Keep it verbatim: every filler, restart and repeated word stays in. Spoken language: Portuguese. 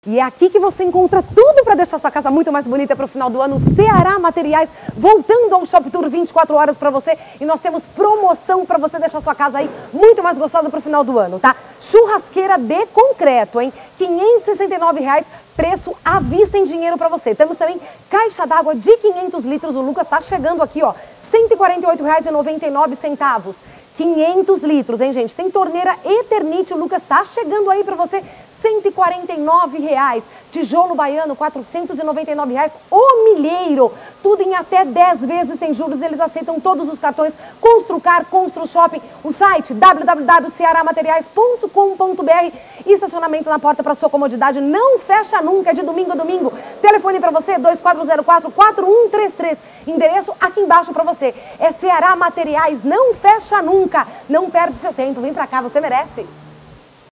E é aqui que você encontra tudo para deixar sua casa muito mais bonita para o final do ano. Ceará Materiais, voltando ao Shop Tour vinte e quatro horas para você. E nós temos promoção para você deixar sua casa aí muito mais gostosa para o final do ano, tá? Churrasqueira de concreto, hein? quinhentos e sessenta e nove reais, preço à vista em dinheiro para você. Temos também caixa d'água de quinhentos litros. O Lucas tá chegando aqui, ó, cento e quarenta e oito reais e noventa e nove centavos. quinhentos litros, hein, gente? Tem torneira Eternite, o Lucas tá chegando aí para você, cento e quarenta e nove reais. Tijolo baiano, quatrocentos e noventa e nove reais. O milheiro, tudo em até dez vezes sem juros. Eles aceitam todos os cartões Construcar, Constru Shopping. O site w w w ponto ceará materiais ponto com ponto b r. Estacionamento na porta para sua comodidade. Não fecha nunca, é de domingo a domingo. Telefone para você, dois quatro zero quatro, quatro um três três. Endereço aqui embaixo para você. É Ceará Materiais, não fecha nunca. Não perde seu tempo, vem para cá, você merece.